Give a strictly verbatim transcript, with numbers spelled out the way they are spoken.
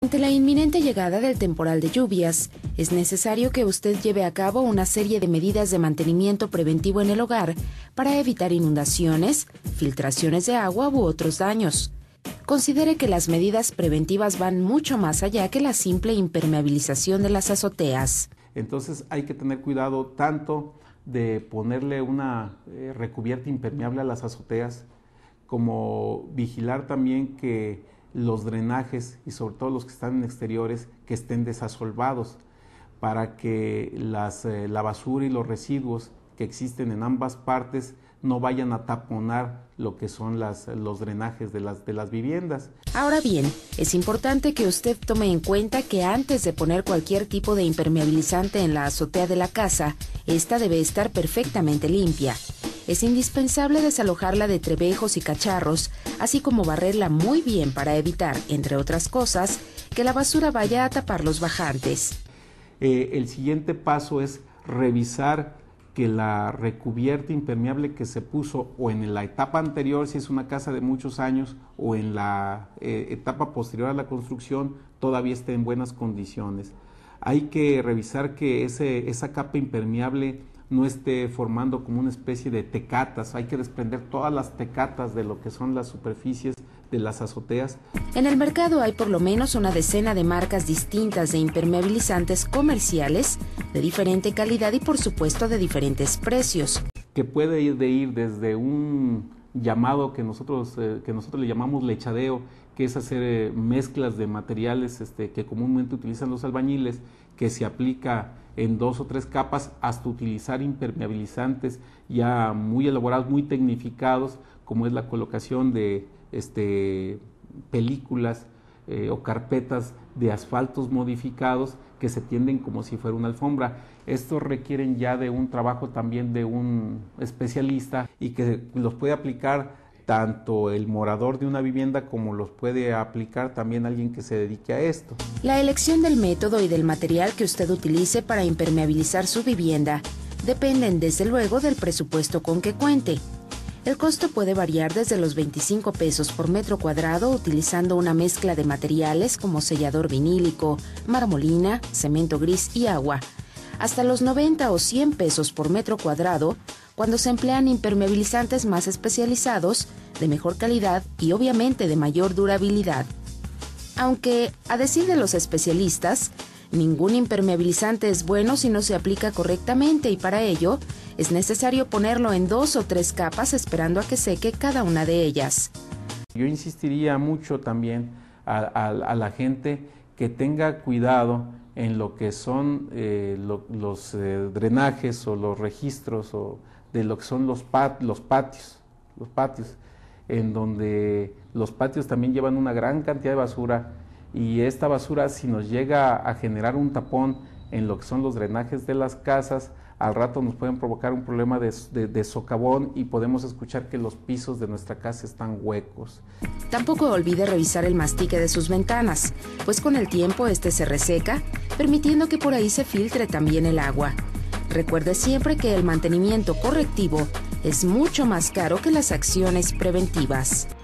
Ante la inminente llegada del temporal de lluvias, es necesario que usted lleve a cabo una serie de medidas de mantenimiento preventivo en el hogar para evitar inundaciones, filtraciones de agua u otros daños. Considere que las medidas preventivas van mucho más allá que la simple impermeabilización de las azoteas. Entonces hay que tener cuidado tanto de ponerle una eh, recubierta impermeable a las azoteas, como vigilar también que los drenajes y sobre todo los que están en exteriores que estén desasolvados para que las, eh, la basura y los residuos que existen en ambas partes no vayan a taponar lo que son las, los drenajes de las, de las viviendas. Ahora bien, es importante que usted tome en cuenta que antes de poner cualquier tipo de impermeabilizante en la azotea de la casa, esta debe estar perfectamente limpia. Es indispensable desalojarla de trebejos y cacharros, así como barrerla muy bien para evitar, entre otras cosas, que la basura vaya a tapar los bajantes. Eh, el siguiente paso es revisar que la recubierta impermeable que se puso o en la etapa anterior, si es una casa de muchos años, o en la eh, etapa posterior a la construcción, todavía esté en buenas condiciones. Hay que revisar que ese, esa capa impermeable no esté formando como una especie de tecatas. Hay que desprender todas las tecatas de lo que son las superficies de las azoteas. En el mercado hay por lo menos una decena de marcas distintas de impermeabilizantes comerciales de diferente calidad y por supuesto de diferentes precios. Que puede ir de ir desde un llamado que nosotros, eh, que nosotros le llamamos lechadeo, que es hacer eh, mezclas de materiales este, que comúnmente utilizan los albañiles, que se aplica en dos o tres capas, hasta utilizar impermeabilizantes ya muy elaborados, muy tecnificados, como es la colocación de este, películas eh, o carpetas de asfaltos modificados que se tienden como si fuera una alfombra. Estos requieren ya de un trabajo también de un especialista y que los puede aplicar tanto el morador de una vivienda como los puede aplicar también alguien que se dedique a esto. La elección del método y del material que usted utilice para impermeabilizar su vivienda dependen desde luego del presupuesto con que cuente. El costo puede variar desde los veinticinco pesos por metro cuadrado utilizando una mezcla de materiales como sellador vinílico, marmolina, cemento gris y agua, hasta los noventa o cien pesos por metro cuadrado cuando se emplean impermeabilizantes más especializados, de mejor calidad y obviamente de mayor durabilidad. Aunque, a decir de los especialistas, ningún impermeabilizante es bueno si no se aplica correctamente y para ello es necesario ponerlo en dos o tres capas esperando a que seque cada una de ellas. Yo insistiría mucho también a, a, a la gente que tenga cuidado en lo que son eh, lo, los eh, drenajes o los registros o de lo que son los, pat, los patios, los patios, en donde los patios también llevan una gran cantidad de basura y esta basura, si nos llega a generar un tapón en lo que son los drenajes de las casas, al rato nos pueden provocar un problema de, de, de socavón y podemos escuchar que los pisos de nuestra casa están huecos. Tampoco olvide revisar el mastique de sus ventanas, pues con el tiempo este se reseca, permitiendo que por ahí se filtre también el agua. Recuerde siempre que el mantenimiento correctivo es mucho más caro que las acciones preventivas.